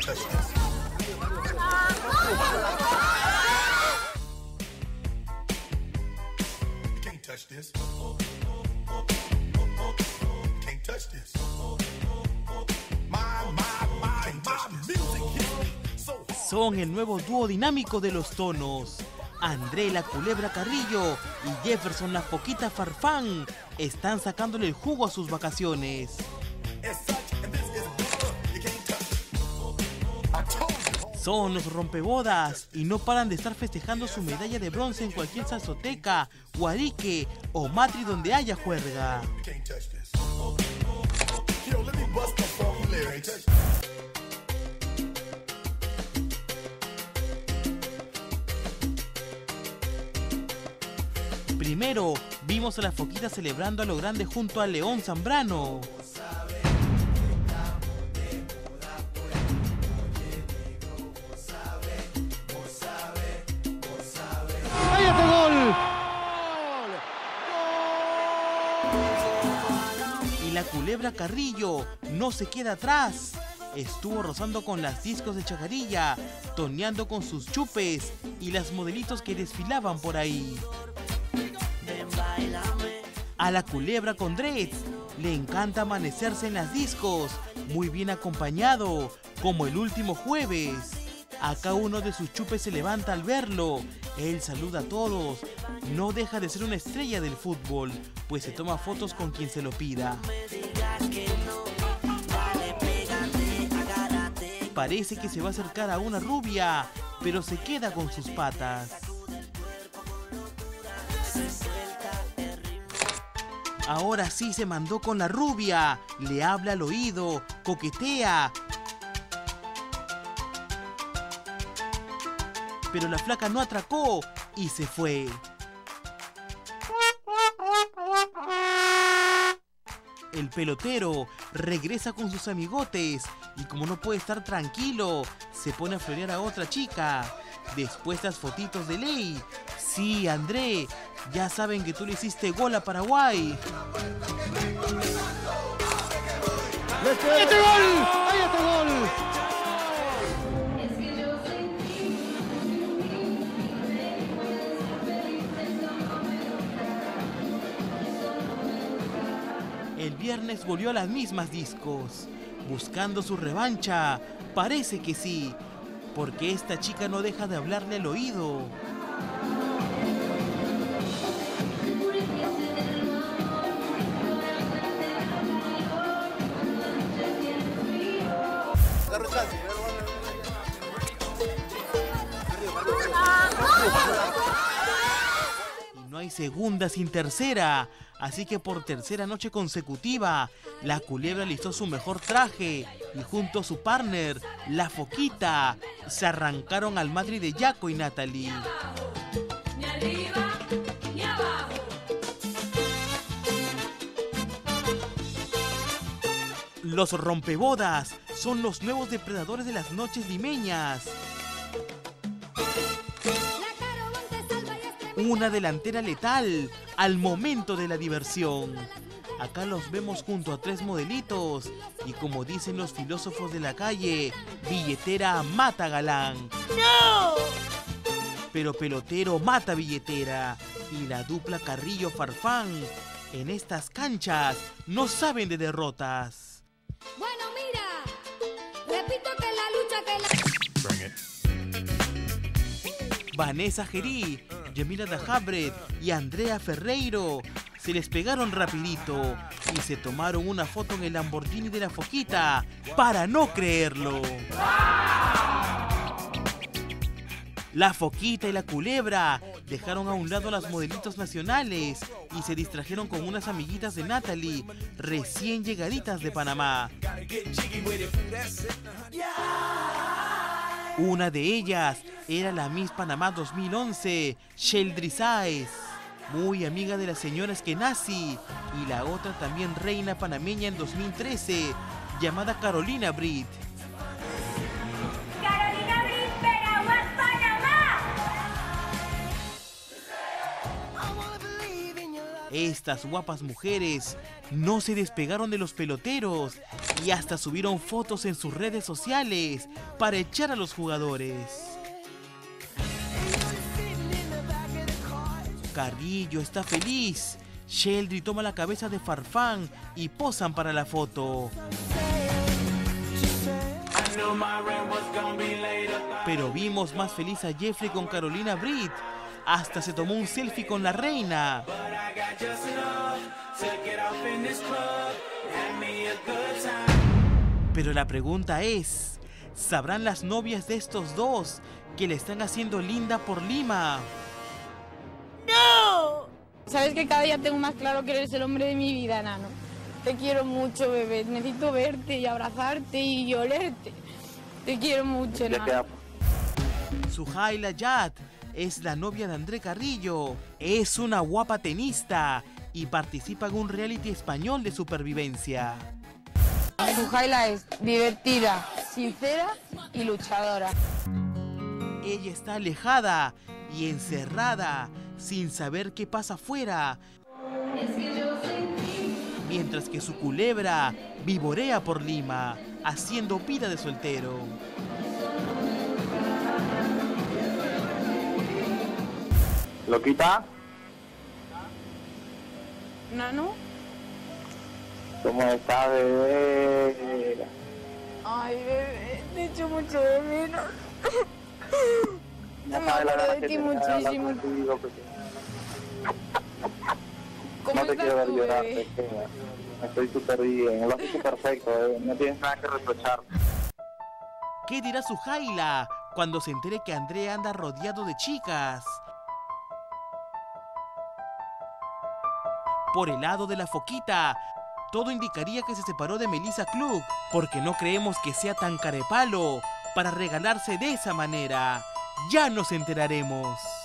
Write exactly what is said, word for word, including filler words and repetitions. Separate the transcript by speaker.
Speaker 1: Son el nuevo dúo dinámico de los tonos. André la Culebra Carrillo y Jefferson la Foquita Farfán están sacándole el jugo a sus vacaciones. Son los rompebodas y no paran de estar festejando su medalla de bronce en cualquier salsoteca, guarique o matri donde haya juerga. Primero, vimos a la Foquita celebrando a lo grande junto a León Zambrano.
Speaker 2: ¡Cállate, gol!
Speaker 1: Y la Culebra Carrillo no se queda atrás. Estuvo rozando con las discos de Chacarilla, toneando con sus chupes y las modelitos que desfilaban por ahí. A la Culebra con dreads le encanta amanecerse en las discos, muy bien acompañado, como el último jueves. Acá uno de sus chupes se levanta al verlo. Él saluda a todos. No deja de ser una estrella del fútbol, pues se toma fotos con quien se lo pida. Parece que se va a acercar a una rubia, pero se queda con sus patas. Ahora sí se mandó con la rubia, le habla al oído, coquetea. Pero la flaca no atracó y se fue. El pelotero regresa con sus amigotes y como no puede estar tranquilo, se pone a florear a otra chica. Después las fotitos de ley. Sí, André, ya saben que tú le hiciste gol a Paraguay.
Speaker 2: ¡Cállate, gol! ¡Cállate, gol!
Speaker 1: El viernes volvió a las mismas discos, buscando su revancha. Parece que sí, porque esta chica no deja de hablarle al oído. Y no hay segunda sin tercera, así que por tercera noche consecutiva, la Culebra listó su mejor traje y junto a su partner, la Foquita, se arrancaron al Madrid de Jaco y Natalie.
Speaker 3: Ni arriba, ni abajo.
Speaker 1: Los rompebodas son los nuevos depredadores de las noches limeñas. Una delantera letal al momento de la diversión. Acá los vemos junto a tres modelitos y como dicen los filósofos de la calle, billetera mata galán. ¡No! Pero pelotero mata billetera y la dupla Carrillo Farfán en estas canchas no saben de derrotas.
Speaker 3: Bueno, mira, repito que la lucha que la...
Speaker 1: Vanessa Gerí, Yamila Dajabret y Andrea Ferreiro se les pegaron rapidito y se tomaron una foto en el Lamborghini de la Foquita para no creerlo. La Foquita y la Culebra dejaron a un lado a las modelitos nacionales y se distrajeron con unas amiguitas de Natalie recién llegaditas de Panamá. Una de ellas era la Miss Panamá dos mil once, Sheldry Sáez, muy amiga de la señora Eskenazi, y la otra también reina panameña en dos mil trece, llamada Carolina Britt.
Speaker 3: Carolina Britt, Paraguay, Panamá.
Speaker 1: Estas guapas mujeres no se despegaron de los peloteros y hasta subieron fotos en sus redes sociales para echar a los jugadores. Carrillo está feliz. Sheldry toma la cabeza de Farfán y posan para la foto. Pero vimos más feliz a Jeffrey con Carolina Brit. Hasta se tomó un selfie con la reina. Pero la pregunta es, ¿sabrán las novias de estos dos que le están haciendo linda por Lima?
Speaker 4: ¡No! Sabes que cada día tengo más claro que eres el hombre de mi vida, Nano. Te quiero mucho, bebé. Necesito verte y abrazarte y olerte. Te quiero mucho, Nano.
Speaker 1: Suhaila Yat es la novia de André Carrillo. Es una guapa tenista y participa en un reality español de supervivencia.
Speaker 4: Suhaila es divertida, sincera y luchadora.
Speaker 1: Ella está alejada y encerrada, sin saber qué pasa afuera, mientras que su culebra vivorea por Lima, haciendo vida de soltero.
Speaker 5: Loquita,
Speaker 4: ¿Nano?
Speaker 5: ¿cómo estás, bebé?
Speaker 4: Ay, bebé, te echo mucho de menos.
Speaker 5: Ya
Speaker 4: Me
Speaker 5: sabes la
Speaker 4: acuerdo
Speaker 5: gana
Speaker 4: de
Speaker 5: que
Speaker 4: ti
Speaker 5: tenía de hablar
Speaker 4: muchísimo.
Speaker 5: contigo, pequeña.
Speaker 4: ¿Cómo
Speaker 5: No te
Speaker 4: estás
Speaker 5: quiero ver
Speaker 4: tú,
Speaker 5: llorar,
Speaker 4: bebé?
Speaker 5: pequeña. Estoy súper bien, lo has hecho perfecto, eh. No tienes nada que reprochar.
Speaker 1: ¿Qué dirá Suhaila cuando se entere que André anda rodeado de chicas? Por el lado de la foquita, todo indicaría que se separó de Melissa Klug, porque no creemos que sea tan carepalo para regalarse de esa manera. Ya nos enteraremos.